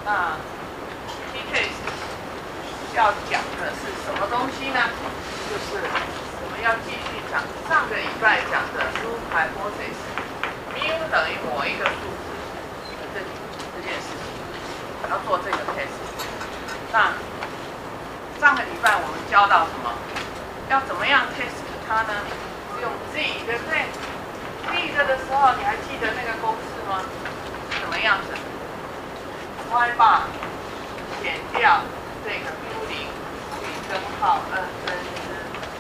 那 T case 要讲的是什么东西呢？就是我们要继续讲上个礼拜讲的 proof hypothesis， mu 等于某一个数字的这件事情，要做这个 test。那上个礼拜我们教到什么？要怎么样 test 它呢？是用 z， 对不对 ？z 的时候，你还记得那个公式吗？是什么样子 ？y bar 减掉这个 mu 0除以根号2分之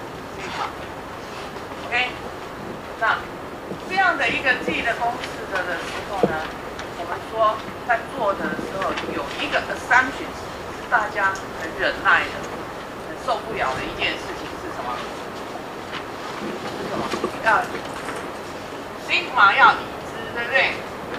sigma。OK， 那这样的一个 z 的公式的时候呢，我们说在做的时候有一个 assumption 是大家很忍耐的、很受不了的一件事情是什么？是什么？要 sigma 要已知，对不对？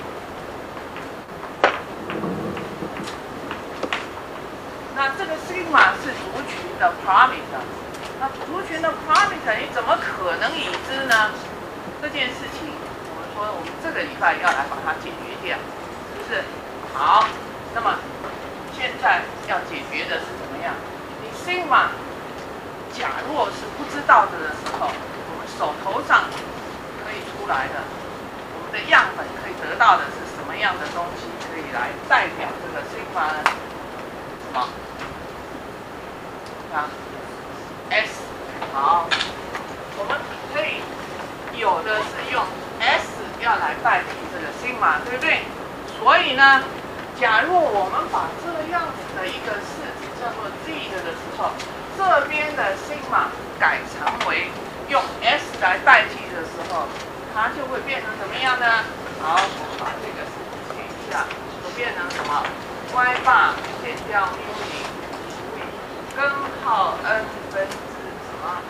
那这个 sigma 是族群的 parameter， 那族群的 parameter 你怎么可能已知呢？这件事情，我们说我们这个礼拜要来把它解决掉，是不是？好，那么现在要解决的是怎么样？你 sigma 假若是不知道的时候，我们手头上可以出来的，我们的样本可以得到的是什么样的东西，可以来代表这个 sigma 呢？什么？啊 ，S。好，我们可以有的是用 S 要来代替这个 sigma， 对不对？所以呢，假如我们把这样子的一个式子叫做 z 的时候，这边的 sigma 改成为用 S 来代替的时候，它就会变成怎么样呢？好，我们把这个式子写一下，就变成什么 ？y bar 减掉 mu 0除以根号 n 分之什么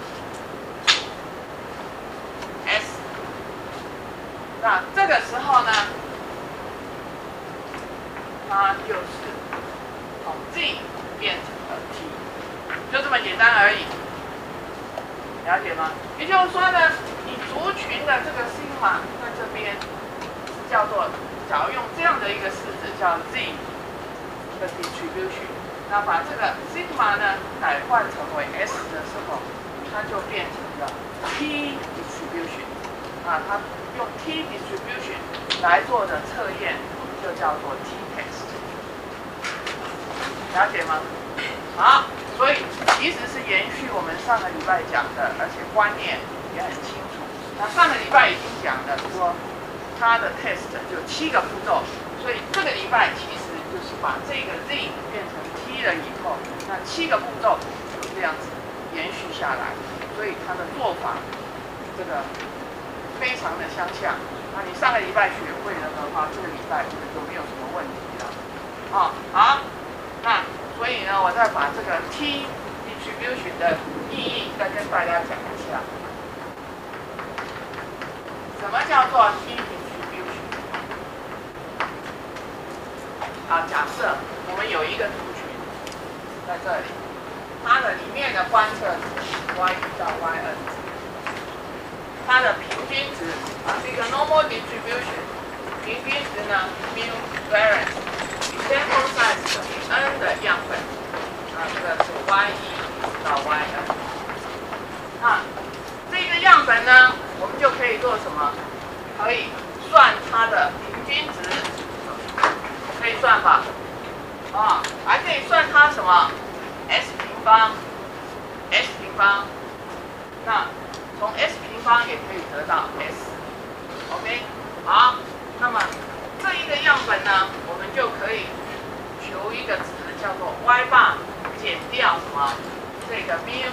S。那这个时候呢，它就是从 z 变成了 t， 就这么简单而已，了解吗？也就是说呢，你族群的这个 sigma 在这边叫做，假如用这样的一个式子叫 z 的 distribution， 那把这个 sigma 呢改换成为 s 的时候，它就变成了 t distribution， 啊，它用 t distribution 来做的测验就叫做 t test， 了解吗？好，所以其实是延续我们上个礼拜讲的，而且观念也很清楚。那上个礼拜已经讲了说，它的 test 就7个步骤，所以这个礼拜其实就是把这个 z 变成 t 了以后，那7个步骤就这样子延续下来，所以它的做法这个非常的相像。那你上个礼拜学会了的话，这个礼拜就没有什么问题了。哦，好，那所以呢，我再把这个 t distribution 的意义再跟大家讲一下。什么叫做 t distribution？ 好，假设我们有一个族群在这里，它的里面的观测值 y1 到 yn， 它的平均值啊是一个 normal distribution， 平均值呢 mu variance， sample size 等于 n 的样本，啊，这个是 y1 到 yn。那这个样本呢，我们就可以做什么？可以算它的平均值，可以算吧？啊，还可以算它什么 s 平方 ，s 平方。那从 s 平方也可以得到 s。OK， 好，那么这一个样本呢，我们就可以求一个值叫做 y bar 减掉什么？这个 mu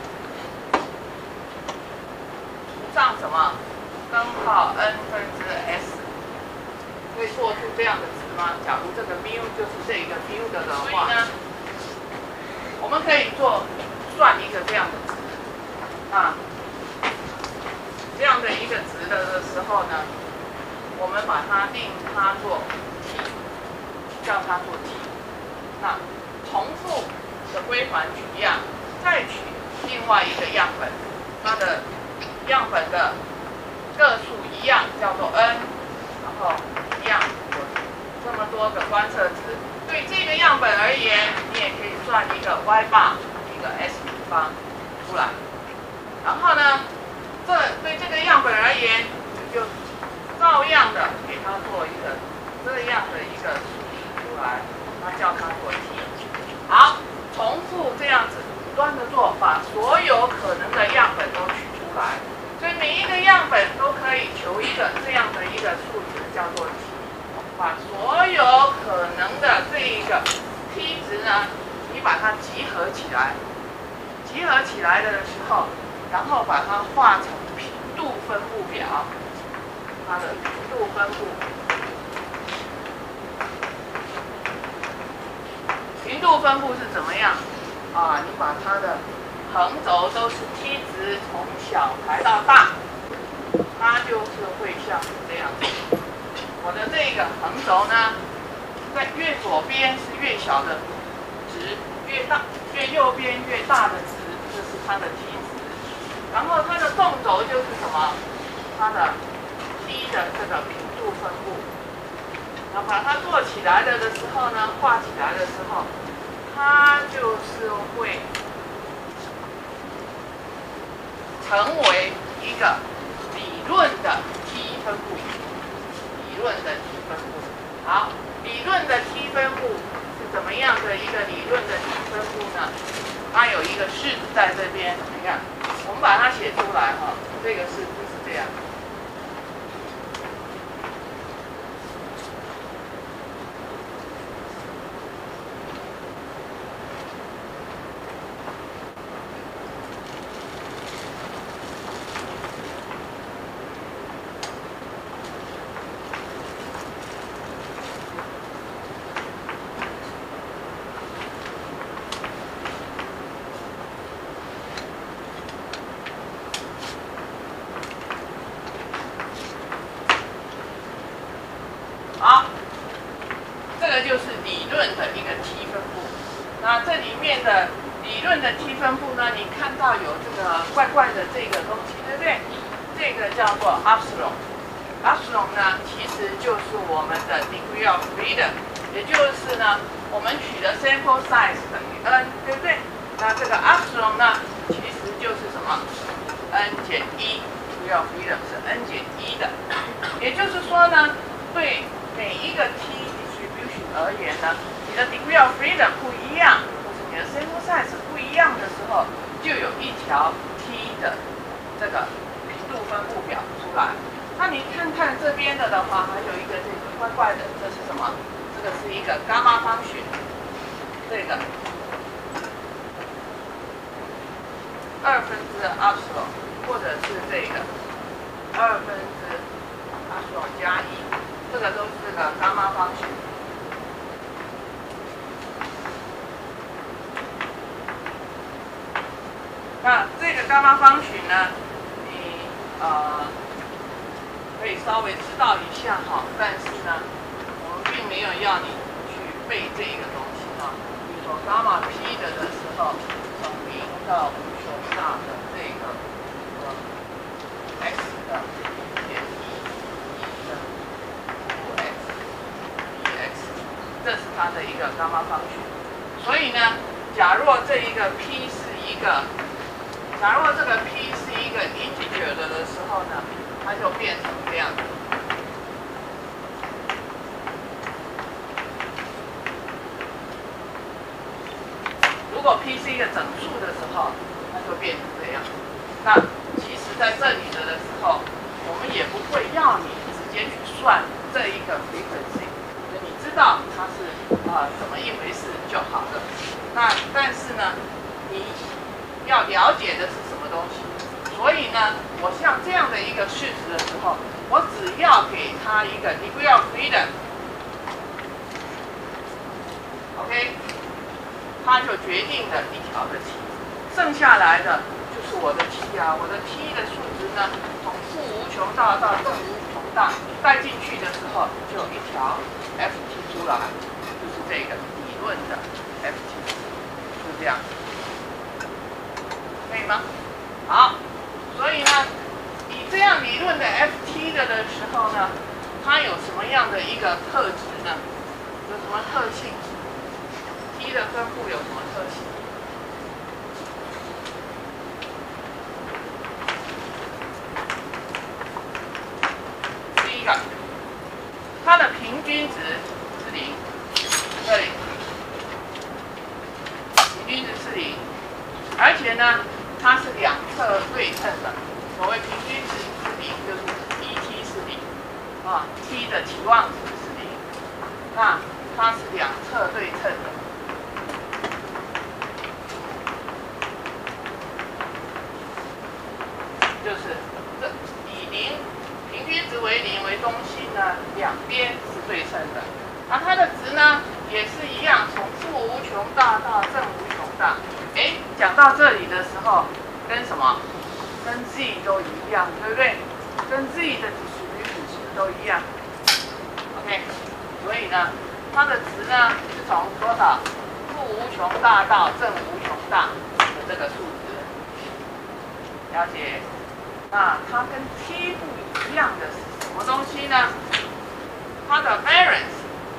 除上什么？根号 n 分之 s， 可以做出这样的值吗？假如这个 mu 就是这个 mu 的话，所以呢，我们可以算一个这样的值啊，这样的一个值的时候呢，我们把它定它做 t， 叫它做 t。那重复的归还取样，再取另外一个样本，它的样本的个数一样，叫做 n， 然后一样有这么多个观测值。对这个样本而言，你也可以算一个 y bar， 一个 s 平方出来。然后呢，对这个样本而言，你就照样的给它做一个这样的一个数值出来，它叫它做 t。好，重复这样子不断的做，把所有可能的样本都取出来。所以每一个样本都可以求一个这样的一个数值，叫做 t。把所有可能的这一个 t 值呢，你把它集合起来，集合起来的时候，然后把它画成频度分布表，它的频度分布。频度分布是怎么样？你把它的横轴都是 t 值从小排到大，它就是会像这样子。我的这个横轴呢，在越左边是越小的值，越右边越大的值，这是它的 t 值。然后它的纵轴就是什么？它的 t 的这个频度分布。然后把它做起来了的时候呢，画起来的时候，它就是会成为一个理论的 t 分布。理论的 t 分布，好，理论的 t 分布是怎么样的一个理论的 t 分布呢？它有一个式子在这边，你看，我们把它写出来哈，这个式子是这样。好，这个就是理论的一个 t 分布。那这里面的理论的 t 分布呢，你看到有这个怪怪的这个东西，对不对？这个叫做 epsilon。epsilon 呢，其实就是我们的 degree of freedom， 也就是呢，我们取的 sample size 等于 n， 对不对？那这个 epsilon 呢，其实就是什么 n 减1 ，degree of freedom 是 n 减1的。也就是说呢，对每一个 t distribution 而言呢，你的 degree of freedom 不一样，或者你的 sample size 不一样的时候，就有一条 t 的这个频度分布表出来。那你看看这边的话，还有一个这个怪怪的，这是什么？这个是一个伽马方程，这个2/2 epsilon， 或者是这个2/2 epsilon 加1。这个都是这个伽马方程。那这个伽马方程呢，你可以稍微知道一下哈，但是呢，我们并没有要你去背这个东西哈。比如说伽马 p 的时候，从0到无穷大的这个x 的减这是它的一个伽马方程。所以呢，假若这一个 p 是一个，假若这个 p 是一个 integer 的时候呢，它就变成这样子。如果 p 是一个整数的时候，它就变成这样。那其实在这里的时候，我们也不会要你直接去算这一个 frequency。你知道它是怎么一回事就好了。那但是呢，你要了解的是什么东西？所以呢，我像这样的一个式子的时候，我只要给它一个 degree of freedom， OK， 它就决定了一条的 t， 剩下来的就是我的 t 啊，我的 t 的数值呢，从负无穷大到正无穷大，带进去的时候就有一条 ft 出来，就是这个理论的 ft， 是这样，可以吗？好，所以呢，以这样理论的 ft 的时候呢，它有什么样的一个特质呢？ 性 ？T 的分布有什么特性？第一个，它的平均值是0，这里平均值是0，而且呢，它是两侧对称的。所谓平均值是0，就是 ET 是0啊 ，T 的期望值是0，那它是两侧对称的。就是这以平均值为0为中心呢，两边是对称的。那它的值呢也是一样，从负无穷大到正无穷大。哎，讲到这里的时候，跟什么？跟 z 都一样，对不对？跟 z 的distribution都一样。OK， 所以呢，它的值呢是从多少？负无穷大到正无穷大的这个数值。了解？那它跟 T 不一样的是什么东西呢？它的 variance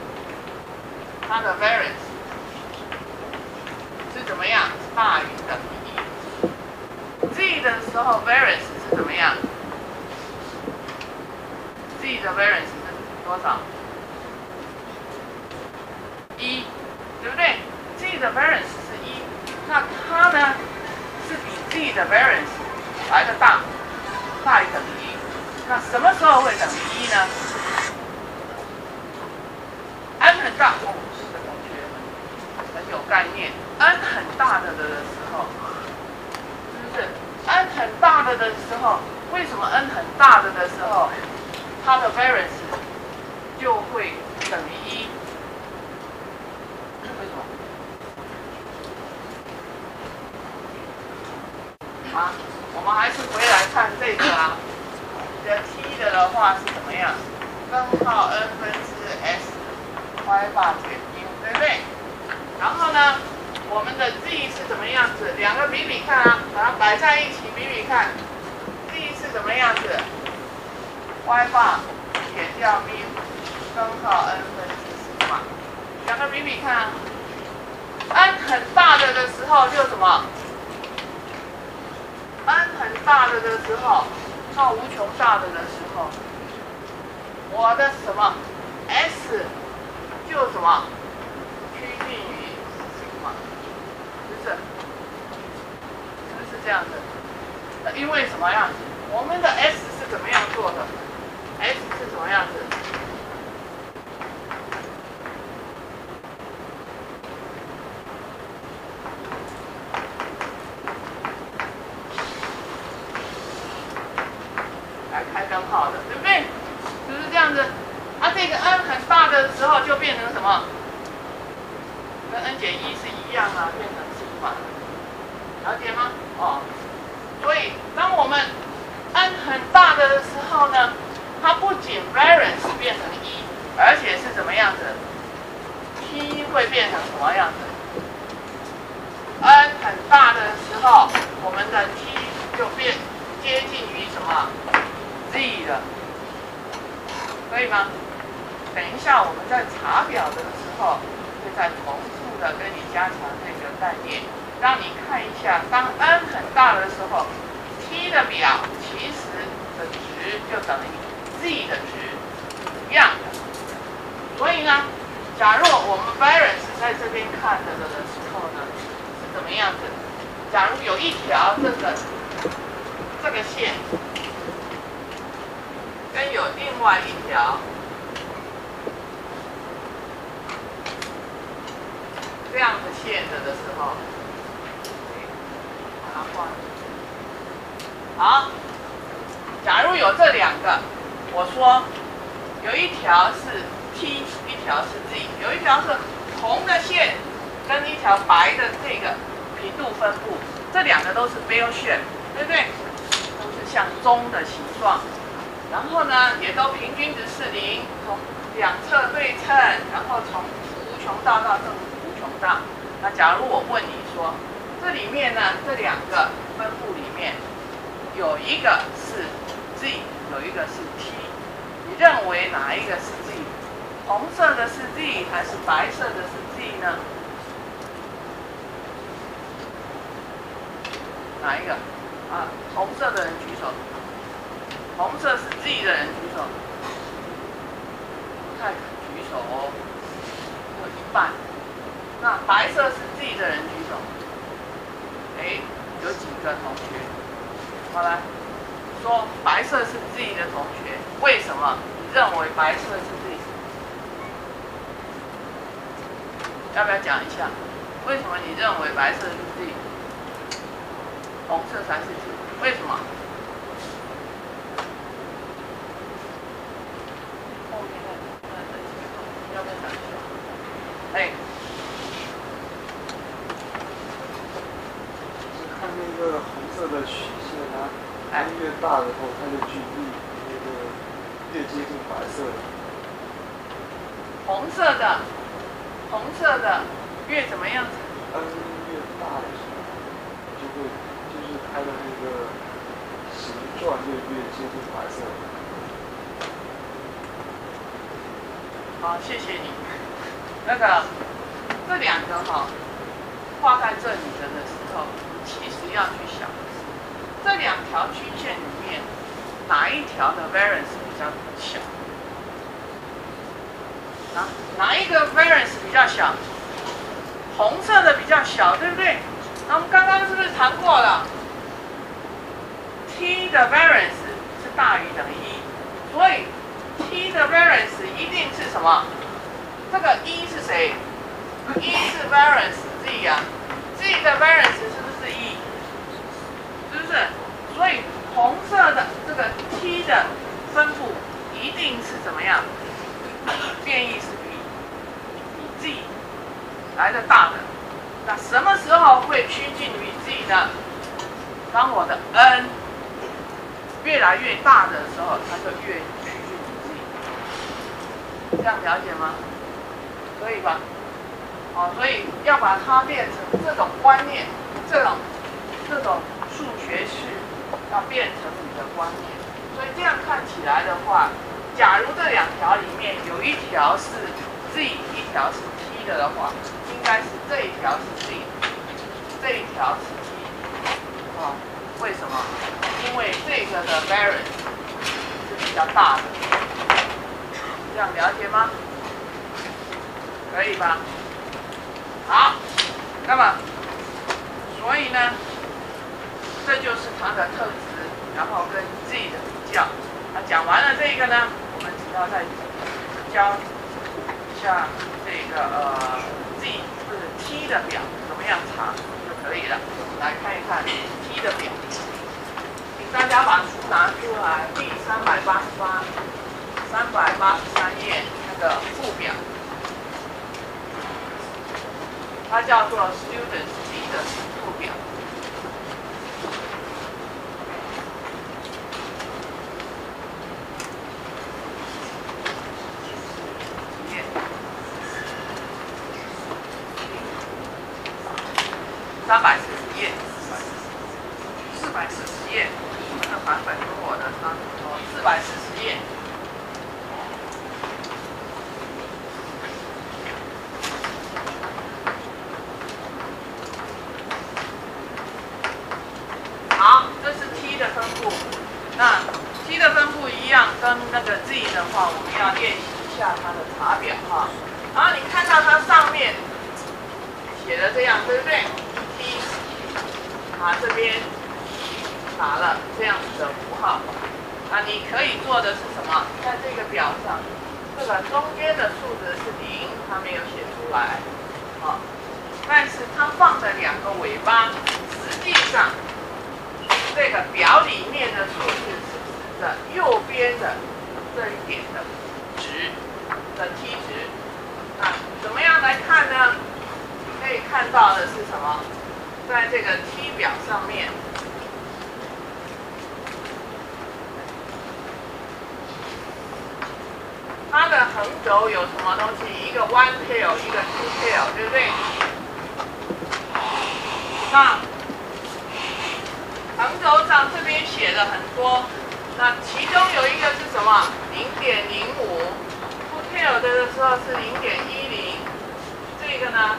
是怎么样？是大于等于1。Z 的时候 variance 是怎么样 ？Z 的 variance 是多少？1，对不对 ？Z 的 variance 是1，那它呢是比 Z 的 variance 来的大于等于1。那什么时候会等于1呢？n 很大，是的，同学很有概念。n 很大的时候，是不是 ？n 很大的时候，为什么 n 很大的时候，它的 variance 就会等于1？为什么？啊，我们还是回来看这个啊。你的 T 的话是怎么样？根号 n 分之 s y 减 u， 对不对？然后呢，我们的 z 是怎么样子？两个比比看啊，把它摆在一起比比看。z 是怎么样子 ？y 减掉 mu 根号 n 分之西嘛。两个比比看啊。n 很大的时候就什么 ？n 很大的时候，到无穷大的时候，我的什么 s 就什么趋近于西嘛，是不是？是不是这样子？因为什么样子？我们的 s 是怎么样做的 ？s 是什么样子？来开灯泡的，对不对？是不是这样子？啊，这个 n 很大的时候就变成什么？跟 n 减1是一样啊，变成西嘛，了解吗？哦，所以当我们 n 很大的时候呢，它不仅 variance 变成1，而且是怎么样子 ？T 会变成什么样子 ？n 很大的时候，我们的 T 就变接近于什么 z 了，可以吗？等一下我们在查表的时候，会再重复的跟你加强这个概念，让你看一下，当 n 很大的时候 ，T 的表其实的值就等于 z 的值一样的。所以呢，假如我们 variance 在这边看的时候呢，是怎么样子？假如有一条这个线，跟有另外一条这样的线的时候，把它画。好，假如有这两个，我说有一条是 T， 一条是 Z， 有一条是红的线跟一条白的这个频度分布，这两个都是 bell shape， 对不对？都是像钟的形状。然后呢，也都平均值是0，从两侧对称，然后从负无穷大到正无穷大。那假如我问你说，这里面呢，这两个分布里面，有一个是 Z， 有一个是 T， 你认为哪一个是 Z， 红色的是 Z 还是白色的是 Z 呢？哪一个？啊，红色的人举手。红色是 Z 的人举手。不太肯举手哦，有一半。那白色是 Z 的人举手。哎，有几个同学？好来，说白色是 Z 的同学，为什么你认为白色是 Z？ 要不要讲一下？为什么你认为白色是 Z？ 红色才是 Z？ 为什么？后面的要不要讲一下？哎， 看那个红色的曲线啊，它越大的后，它的距离那个越接近白色的。 红色的越怎么样子？ 越大的时候，就是它的那个形状越接近白色的。 好，谢谢你。那个这两个哈，画在这里的时候，其实要去想的是，这两条曲线里面，哪一条的 variance 比较小？哪一个 variance 比较小？红色的比较小，对不对？那我们刚刚是不是谈过了 ？t 的 variance 是大于等于1，所以 t 的 variance 一定是什么？这个1是谁？1是 variance z 呀、z 的 variance 是不是1？是不是？所以红色的这个 t 的分布一定是怎么样？变异是比 z 来的大的。那什么时候会趋近于 z 呢？当我的 n 越来越大的时候，它就越趋近于 z。这样了解吗？可以吧？好，所以要把它变成这种观念，这种数学式，要变成你的观念。所以这样看起来的话，假如这两条里面有一条是 z， 一条是 t 的话，应该是这一条是 z， 这一条是 t。哦，为什么？因为这个的 variance 是比较大的。这样了解吗？可以吧？好，那么，所以呢，这就是它的特质，然后跟 z 的比较。那讲完了这个呢，我们只要再教一下这个z 或者 t 的表怎么样查就可以了。我们来看一看 t 的表，请大家把书拿出来，第383页那个附表。它叫做 Students D 的附表。340页，440页，你们的版本跟我的差不多，440页。好，这是 t 的分布。那 t 的分布一样，跟那个 z 的话，我们要练习一下它的查表哈。然后你看到它上面写的这样，对不对 ？t 这边打了这样子的符号。那你可以做的是什么？在这个表上，这个中间的数值是0，它没有写出来。好，但是它放的两个尾巴，实际上。这个表里面的数字是指着右边的这一点的值的 t 值。那怎么样来看呢？可以看到的是什么？在这个 t 表上面，它的横轴有什么东西？一个 one tail， 一个 two tail， 对不对？那横轴上这边写的很多，那其中有一个是什么？0.05， two tail 的时候是0.10，这个呢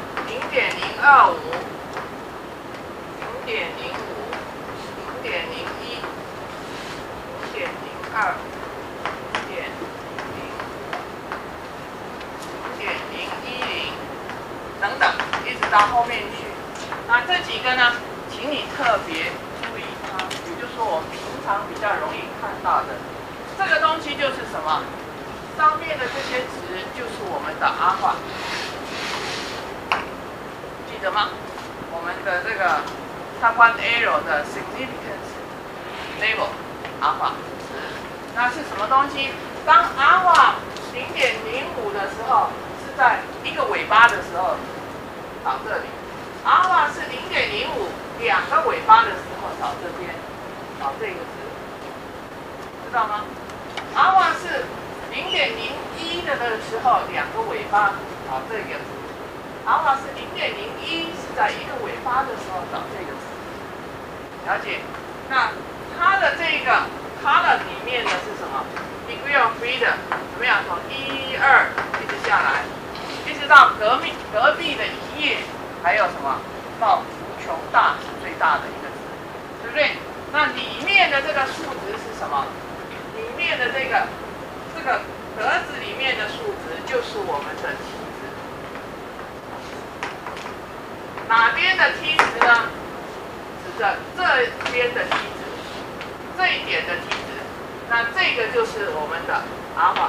0.025。0.05、0.01、0.02、0.03、0.010等等，一直到后面去。那这几个呢，请你特别注意它，也就是说我们平常比较容易看到的这个东西就是什么？上面的这些值就是我们的阿尔法，记得吗？我们的这个 Type 1 error 的 significance level 阿尔法值，那是什么东西？当阿尔法0.05的时候，是在一个尾巴的时候到这里；阿尔法是0.05，两个尾巴的时候到这边，到这个值，知道吗？阿尔法是0.01的时候，两个尾巴到这个值。阿尔法是0.01，是在一个尾巴的时候找这个值，了解？那它的这个 column 里面的是什么 ？degree of freedom 怎么样？从1、2一直下来，一直到隔壁的一页，还有什么？到无穷大是最大的一个值，对不对？那里面的这个数值是什么？里面的这个格子里面的数值就是我们的 t 值。哪边的 t 值呢？指着这边的 t 值，这一点的 t 值。那这个就是我们的阿尔法，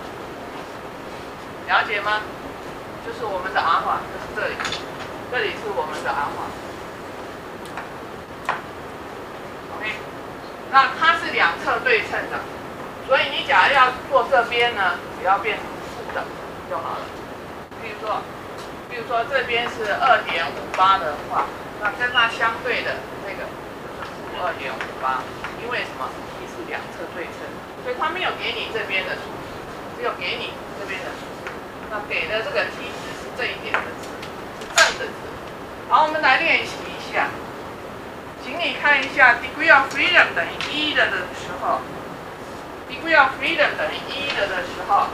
了解吗？就是我们的阿尔法，就是这里，这里是我们的阿尔法。OK， 那它是两侧对称的。所以你假如要做这边呢，只要变成负的就好了。比如说这边是2.58的话，那跟它相对的这个就是负2.58，因为什么？它是两侧对称，所以它没有给你这边的数值，只有给你这边的数值。那给的这个 t 值是这一点的值，是正的值。好，我们来练习一下，请你看一下 degree of freedom 等于1的时候。degree of freedom 等于1的时候，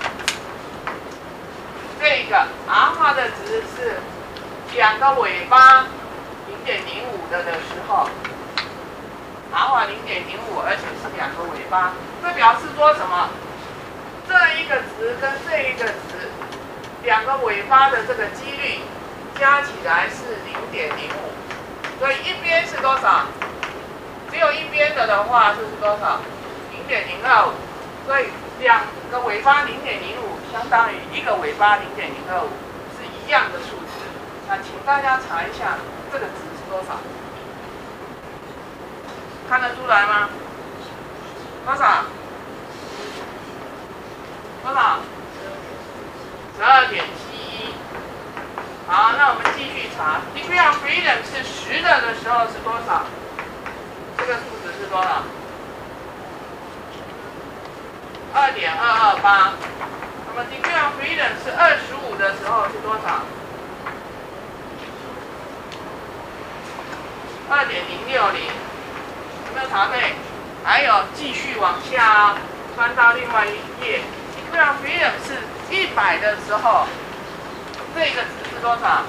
这个阿尔法的值是两个尾巴0.05的时候，阿尔法0.05，而且是两个尾巴，这表示说什么？这一个值跟这一个值，两个尾巴的这个几率加起来是0.05，所以一边是多少？只有一边的话就是多少？0.025，所以两个尾巴0.05相当于一个尾巴0.025，是一样的数值。那请大家查一下这个值是多少？看得出来吗？多少？多少？12.71。好，那我们继续查。degree of freedom 是10的时候是多少？这个数值是多少？2.228。那么 degree of freedom 是25的时候是多少？2.060。有没有查对？还有继续往下翻到另外一页 ，degree of freedom 是100的时候，这个值是多少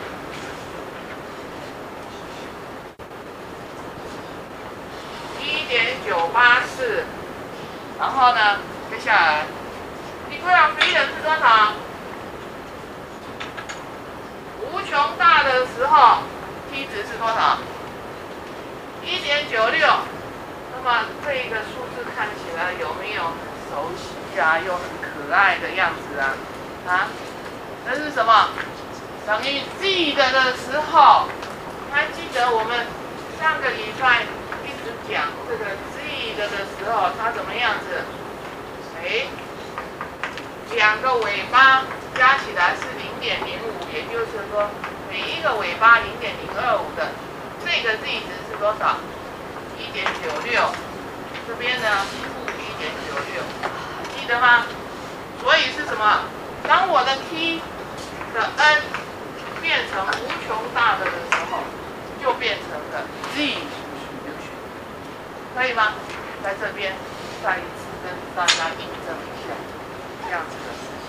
？1.984。然后呢，接下来 degree of freedom 是多少？无穷大的时候 ，t 值是多少？1.96。那么这个数字看起来有没有很熟悉啊？又很可爱的样子啊？啊？这是什么？等于 z 的时候，还记得我们上个礼拜一直讲这个 z 的时候，它怎么样子？哎，两个尾巴加起来是0.05，也就是说每一个尾巴0.025的，这个 z 值是多少？1.96。这边呢，负1.96，记得吗？所以是什么？当我的 t 的 n 变成无穷大的时候，就变成了 z distribution， 可以吗？在这边再一次跟大家印证一下这样子的事情。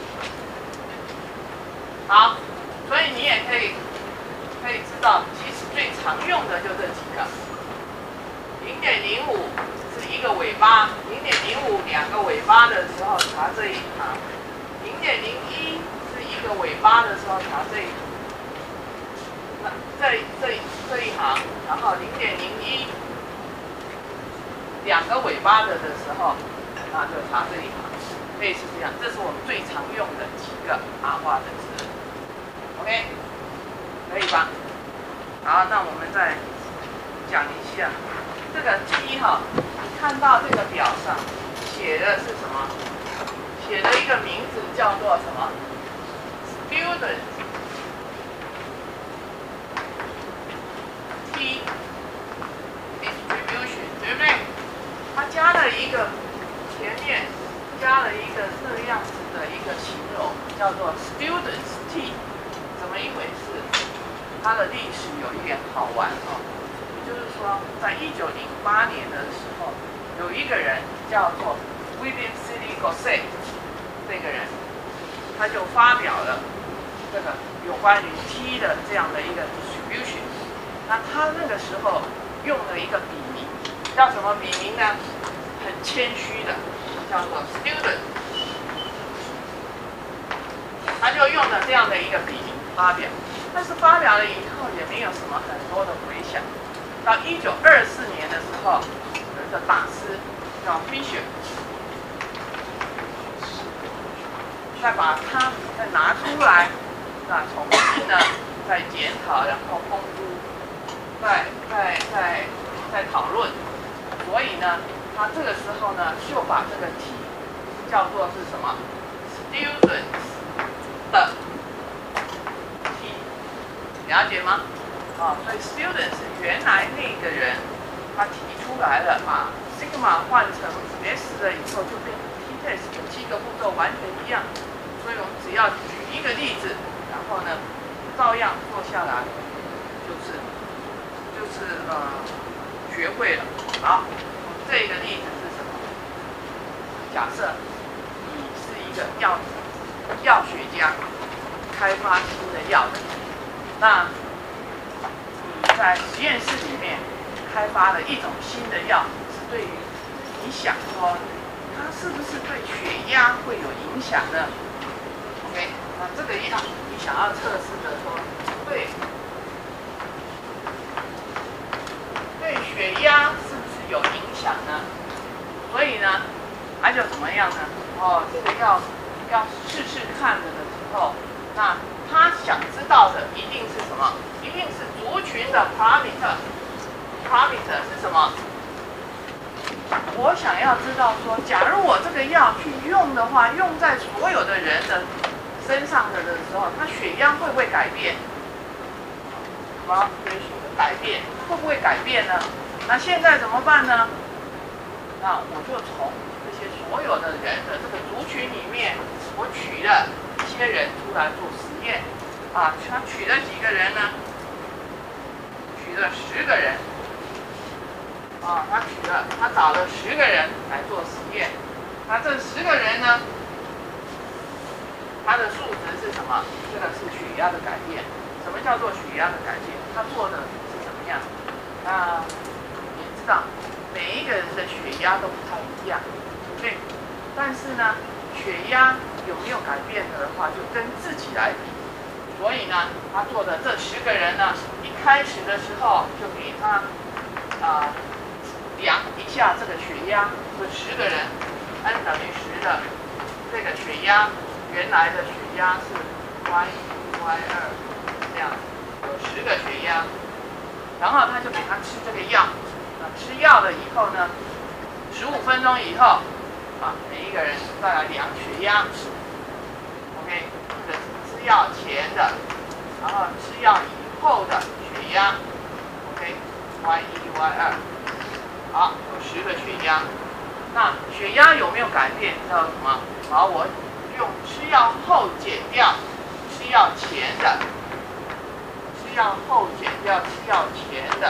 好，所以你也可以知道，其实最常用的就这几个。0.05是一个尾巴，0.05两个尾巴的时候查这一行，0.01是一个尾巴的时候查这一行，那这一行，然后0.01两个尾巴的时候，那就查这一行，类似这样，这是我们最常用的几个阿花的值。OK， 可以吧？好，那我们再讲一下这个 T 哈，你看到这个表上写的是什么？写的一个名字叫做什么 ？Student T distribution， 对不对？它加了一个前面加了一个这样子的一个形容，叫做 Students T， 怎么一回事？它的历史有一点好玩哦，也就是说，在1908年的时候，有一个人叫做 William C. Gossett， 这个人他就发表了这个有关于 T 的这样的一个 distribution。那他那个时候用了一个笔名，叫什么笔名呢？很谦虚的，叫做 student。他就用了这样的一个笔名发表。但是发表了以后也没有什么很多的回响。到1924年的时候，有一个大师叫 Fisher， 再把它再拿出来，那重新呢再检讨，然后公布，再讨论。所以呢，他这个时候呢就把这个 T 叫做是什么 ？Students 的。了解吗？所以 student 是原来那个人他提出来了，把 sigma 换成 s 了以后，就变成 t-test 有7个步骤完全一样。所以我们只要举一个例子，然后呢，照样做下来，就是学会了。好，这个例子是什么？假设你是一个药学家，开发新的药的。那你在实验室里面开发了一种新的药，是对于你想说它是不是对血压会有影响呢 ？OK， 那这个药你想要测试的说，对血压是不是有影响呢？所以呢，还就怎么样呢？这个要试试看的时候，那他想知道的一定是什么？一定是族群的 parameter。parameter 是什么？我想要知道说，假如我这个药去用的话，用在所有的人的身上的时候，他血压会不会改变？改变会不会改变呢？那现在怎么办呢？那我就从这些所有的人的这个族群里面，我取了一些人出来做实验。他取了几个人呢？取了10个人。他找了10个人来做实验。那这10个人呢，他的数值是什么？这个是血压的改变。什么叫做血压的改变？他做的是怎么样？你知道，每一个人的血压都不太一样，对。但是呢，血压有没有改变的话，就跟自己来比。所以呢，他做的这10个人呢，一开始的时候就给他量一下这个血压，这10个人 n 等于10的这个血压，原来的血压是 y1 y2这样，有10个血压，然后他就给他吃这个药，吃药了以后呢，15分钟以后，每一个人再来量血压 ，OK， 这个是吃药前的，然后吃药以后的血压 ，OK，y1 y2。好，有10个血压，那血压有没有改变？叫什么？好，我用吃药后减掉吃药前的，吃药后减掉吃药前的，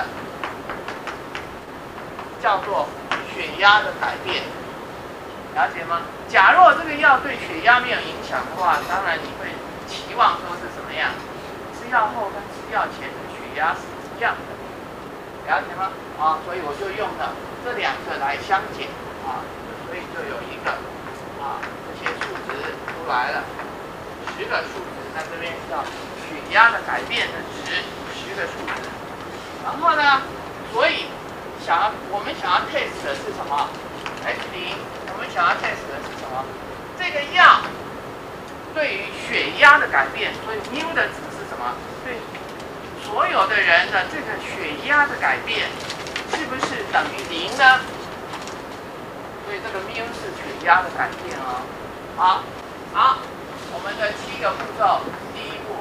叫做血压的改变，了解吗？假若这个药对血压没有影响的话，当然你会期望说是什么样？吃药后跟吃药前的血压是一样的，了解吗？啊，所以我就用了这两个来相减啊，所以就有一个啊这些数值出来了，10个数值在这边叫血压的改变的值，10个数值。然后呢，所以我们想要 test 的是什么 ？H0， 我们想要 test 的是什么？这个药对于血压的改变，所以 μ 的值是什么？对所有的人的这个血压的改变，是不是等于0呢？所以这个 μ 是血压的改变哦。好，我们的7个步骤，第一步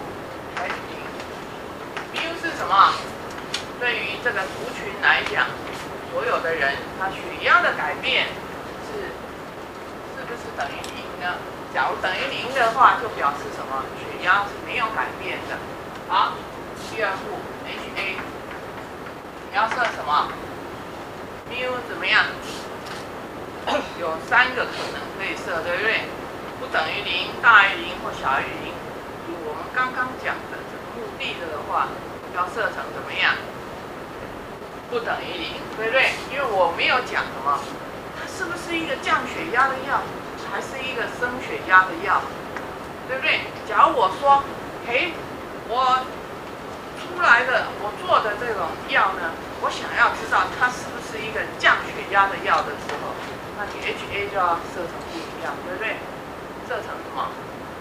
H0， μ 是什么？对于这个族群来讲，所有的人他血压的改变是不是等于0呢？假如等于0的话，就表示什么？血压是没有改变的。好，第二步 HA， 你要设什么 ？μ 怎么样？有3个可能可以设，对不对？不等于0、大于0或小于0。以我们刚刚讲的这个目的的话，要设成怎么样？不等于0，对不对？因为我没有讲什么，它是不是一个降血压的药，还是一个升血压的药，对不对？假如我说，我出来的我做的这种药呢，我想要知道它是不是一个降血压的药的时候，那你 HA 就要设成不一样，对不对？设成什么？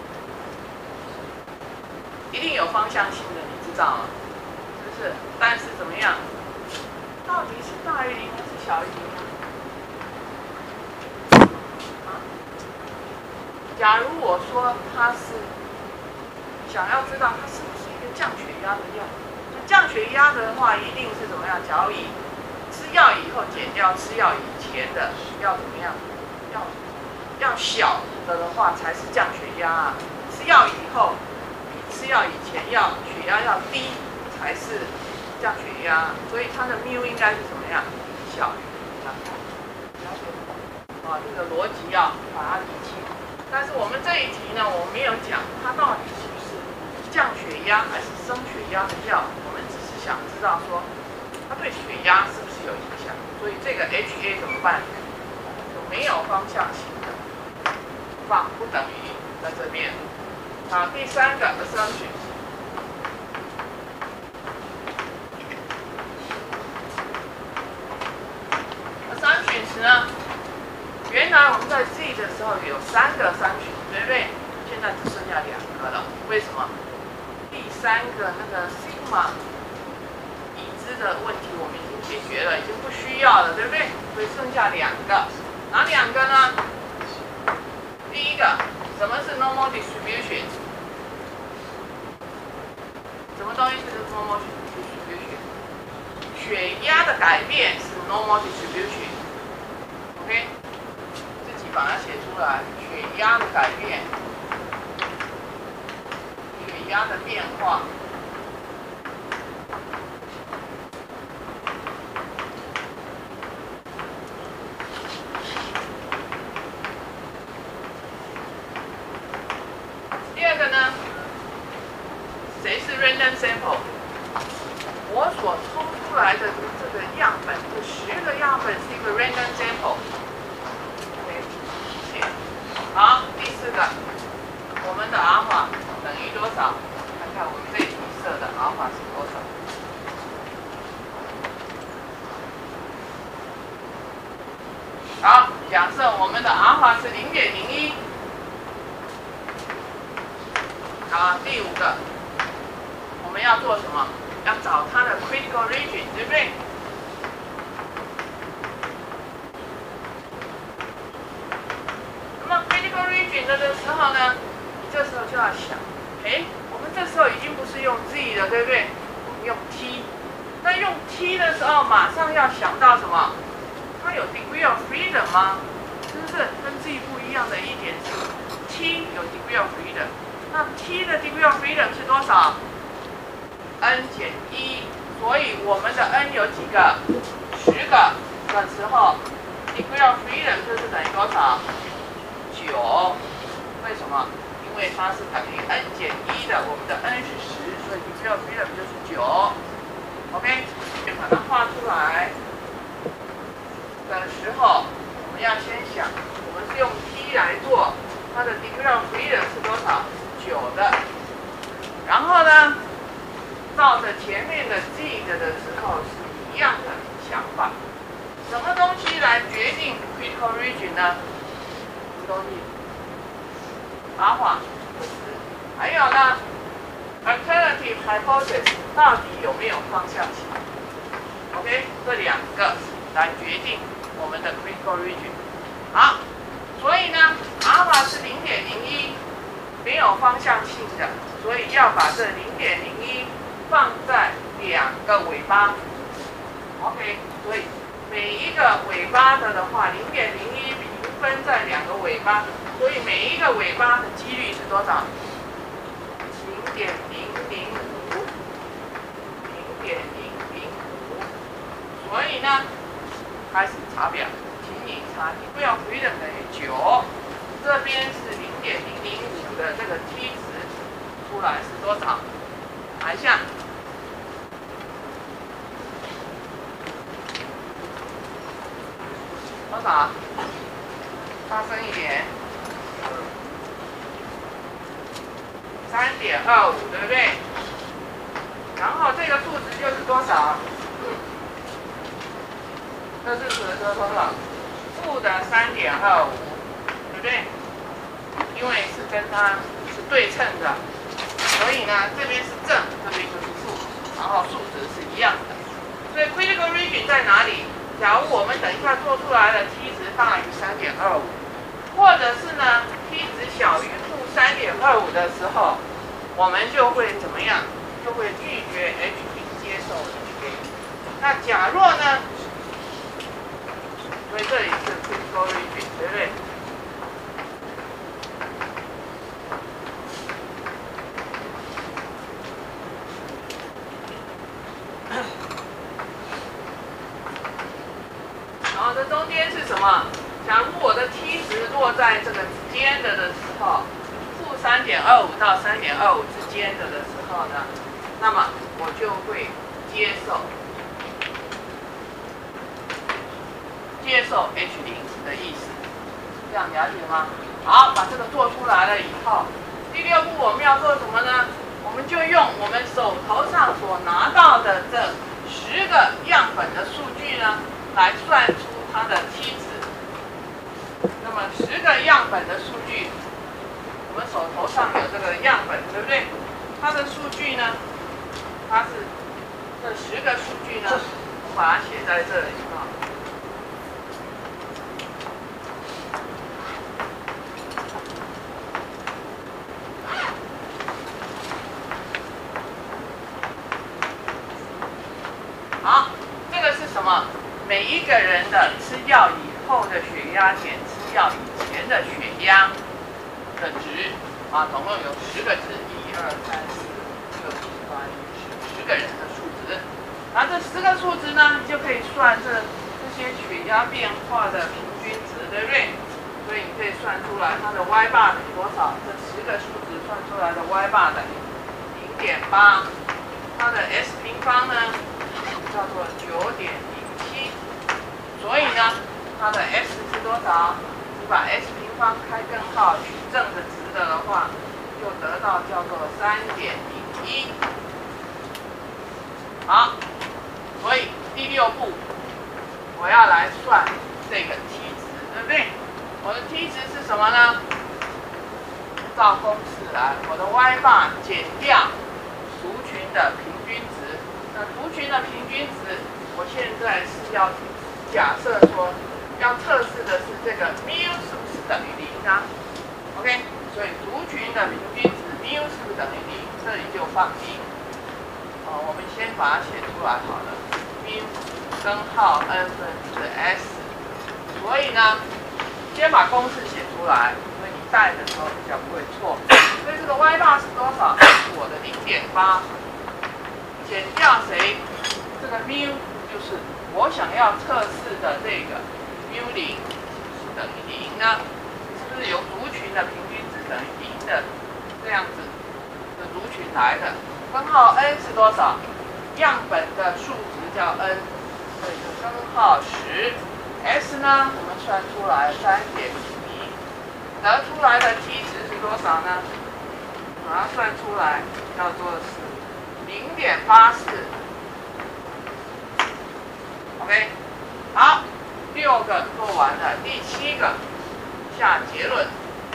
一定有方向性的，你知道吗？是不是？但是怎么样？到底是大于0还是小于0呢？假如我说它是想要知道它是不是一个降血压的药，那降血压的话，一定是怎么样？假如以吃药以后减掉吃药以前的，要怎么样？要小的话才是降血压啊。吃药以后比吃药以前血压要低才是降血压，所以它的 μ 应该是什么样？小于0。了解吗？这个逻辑要把它理清。但是我们这一题呢，我没有讲它到底是不是降血压还是升血压的药，我们只是想知道说它对血压是不是有影响。所以这个 HA 怎么办？就没有方向性的放不等于在这边。好，第3个 assumption。呢，原来我们在 Z 的时候有3个assumption，对不对？现在只剩下2个了。为什么？第3个那个 sigma 已知的问题我们已经解决了，已经不需要了，对不对？所以剩下2个，哪2个呢？第一个，什么是 normal distribution？ 什么东西是 normal distribution？ 血压的改变是 normal distribution。OK， 自己把它写出来。血压的改变，血压的变化，第2个呢？谁是 random sample？ 我所抽出来的这个样本，这10个样本是一个 random sample。OK， 好，第4个，我们的 alpha 等于多少？看看我们这一题设的 alpha 是多少？好，假设我们的 alpha 是0.01。好，第5个，我们要做什么？要找它的 critical region， 对不对？那么 critical region 的时候呢，你这时候就要想，我们这时候已经不是用 Z 了，对不对？我们用 T。那用 T 的时候，马上要想到什么？它有 degree of freedom 吗？是不是？跟 Z 不一样的一点是 T 有 degree of freedom。那 T 的 degree of freedom 是多少？n 减1，所以我们的 n 有几个？10个的时候 ，degree of freedom 就是等于多少？9。为什么？因因为它是等于 n 减1的，我们的 n 是10，所以 degree of freedom 就是9。OK， 就把它画出来的时候，我们要先想，我们是用 t 来做，它的 degree of freedom 是多少？是9的。然后呢，照着前面的 z 的时候是一样的想法。什么东西来决定 critical region 呢？什么东西？alpha 还有呢 ，alternative hypothesis 到底有没有方向性 ？OK， 这两个来决定我们的 critical region。好，所以呢 ，alpha 是0.01，没有方向性的，所以要把这0.01放在两个尾巴。OK， 所以每一个尾巴的话，0.01平分在两个尾巴。所以每一个尾巴的几率是多少？0.005，0.005。所以呢，开始查表，请你查degree of freedom等于9，这边是0.005的这个 t 值出来是多少？查一下。多少？大声一点。3.25，对不对？然后这个数值就是多少？这是数值多少？负的3.25，对不对？因为是跟它是对称的，所以呢，这边是正，这边就是负，然后数值是一样的。所以 critical region 在哪里？假如我们等一下做出来的 t 值大于3.25，或者是呢 t 值小于负3.25的时候，我们就会怎么样？就会拒绝 H 0接受 H A。那假若呢？所以这里是 critical region， 对不对？然后这中间是什么？假如我的 t 值落在这个之间的时候，负3.25到3.25之间的时候呢，那么我就会接受 H 0的意思，这样了解吗？好，把这个做出来了以后，第6步我们要做什么呢？我们就用我们手头上所拿到的这10个样本的数据呢，来算出它的 t 值。那么10个样本的数据，我们手头上有这个样本，对不对？它的数据呢，它是这10个数据呢，我把它写在这里啊。好，这个是什么？每一个人的吃药以后的血压减吃药以前的血压的值啊，总共有10个值，1、2、3、4、5、6、7、8、9、10，10个人的数值。然后这10个数值呢，你就可以算这些血压变化的平均值，对不对？所以你可以算出来它的 y bar 等于多少？这10个数值算出来的 y bar 等于0.8，它的 s 平方呢叫做9.07，所以呢，它的 s 是多少？你把 s 平方开根号取正的值的话，就得到叫做3.01。好，所以第6步我要来算这个 t 值，对不对？我的 t 值是什么呢？照公式来，我的 y bar 减掉族群的平均值。那族群的平均值，我现在是要假设说，要测试的是这个 mu 是不是等于0啊 ？OK， 所以族群的平均值 mu 是不是等于0？这里就放0。我们先把它写出来好了 ，mu 根号 n 分之 s。所以呢，先把公式写出来，所以你带的时候比较不会错。所以这个 y bar 是多少？是我的0.8。减掉谁？这个 mu 就是我想要测试的这个 mu 0是等于0呢？是不是有族群的平均值等于0的这样子的族群来的。根号 n 是多少？样本的数值叫 n， 所以就根号10。S 呢，我们算出来3.1，得出来的 t 值是多少呢？把它算出来，叫做是0.84。OK， 好，6个做完了，第7个下结论。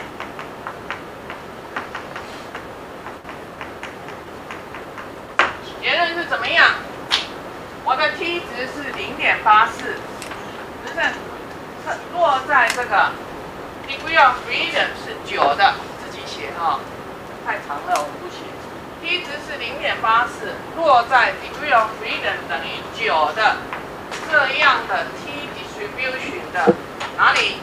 结论是怎么样？我的 t 值是0.84，只是落在这个 degree of freedom 是9的，自己写哈，太长了我不写。t 值是0.84，落在 degree of freedom 等于9的这样的 t distribution 的哪里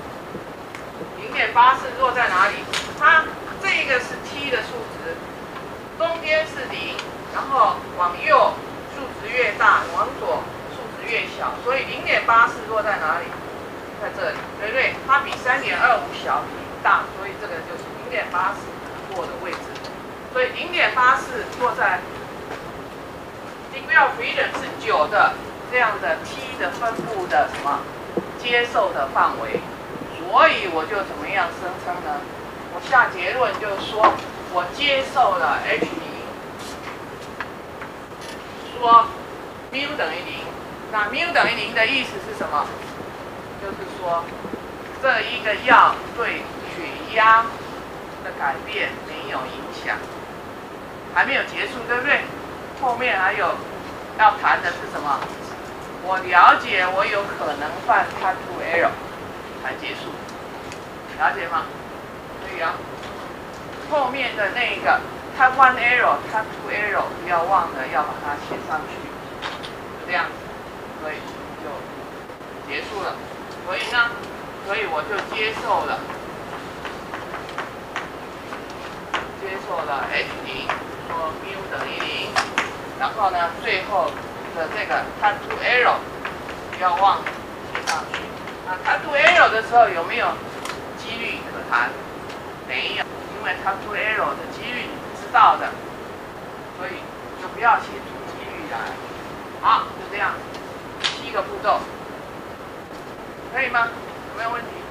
？0.84落在哪里？它这个是 t 的数值，中间是0。然后往右数值越大，往左数值越小，所以0.84落在哪里？在这里，对不对？它比3.25小，比大，所以这个就是0.84落的位置。所以0.84落在 degree of freedom 是9的这样的 t 的分布的什么接受的范围，所以我就怎么样声称呢？我下结论就是说我接受了 h0。说 μ 等于0，那 μ 等于0的意思是什么？就是说这一个药对血压的改变没有影响，还没有结束，对不对？后面还有要谈的是什么？我了解我有可能犯 type 2 error 才结束，了解吗？可以啊。后面的那个。Type 1 error, Type 2 error， 不要忘了要把它写上去，就这样子，所以就结束了。所以呢，所以我就接受了 h0，说 μ 等于0，然后呢，最后的这个 Type 2 error 不要忘了写上去。那 Type 2 error 的时候有没有几率可谈？没有，因为 Type 2 error 的几率。知道的，所以就不要写出几率来。好，就这样，7个步骤，可以吗？有没有问题？